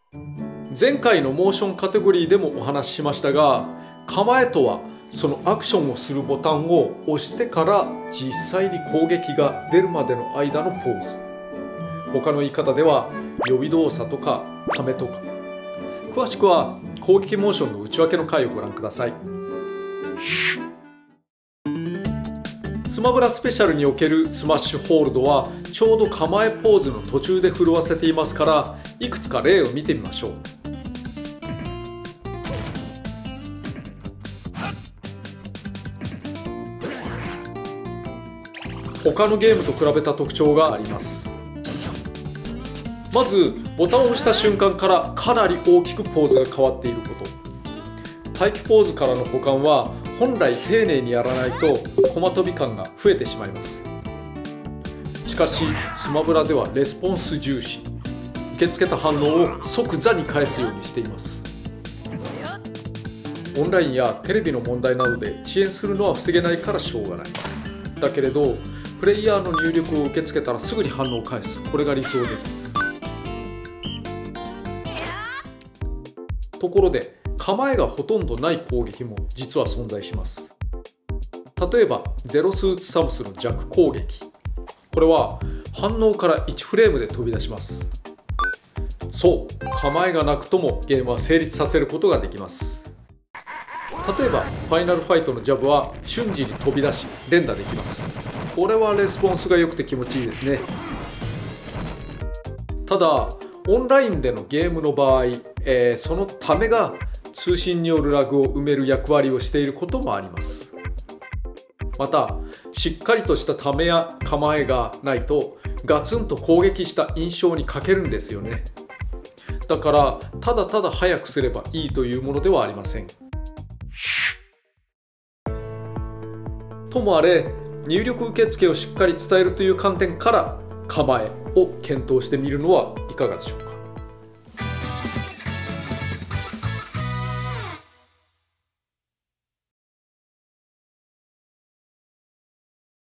前回のモーションカテゴリーでもお話ししましたが、構えとはそのアクションをするボタンを押してから実際に攻撃が出るまでの間のポーズ。他の言い方では予備動作とかためとか。詳しくは攻撃モーションの内訳の回をご覧ください。スマブラスペシャルにおけるスマッシュホールドはちょうど構えポーズの途中で振るわせていますから、いくつか例を見てみましょう。他のゲームと比べた特徴があります。まずボタンを押した瞬間からかなり大きくポーズが変わっていること。待機ポーズからの保管は本来丁寧にやらないと駒飛び感が増えてしまいます。しかしスマブラではレスポンス重視、受け付けた反応を即座に返すようにしています。オンラインやテレビの問題などで遅延するのは防げないからしょうがない。だけれどプレイヤーの入力を受け付けたらすぐに反応を返す、これが理想です。ところで構えがほとんどない攻撃も実は存在します。例えばゼロスーツサムスの弱攻撃、これは反応から1フレームで飛び出します。そう、構えがなくともゲームは成立させることができます。例えばファイナルファイトのジャブは瞬時に飛び出し連打できます。これはレスポンスが良くて気持ちいいですね。ただオンラインでのゲームの場合、そのためが通信によるラグを埋める役割をしていることもあります。またしっかりとしたためや構えがないとガツンと攻撃した印象に欠けるんですよね。だからただただ速くすればいいというものではありません。ともあれ入力受付をしっかり伝えるという観点から構えを検討してみるのはいかがでしょうか。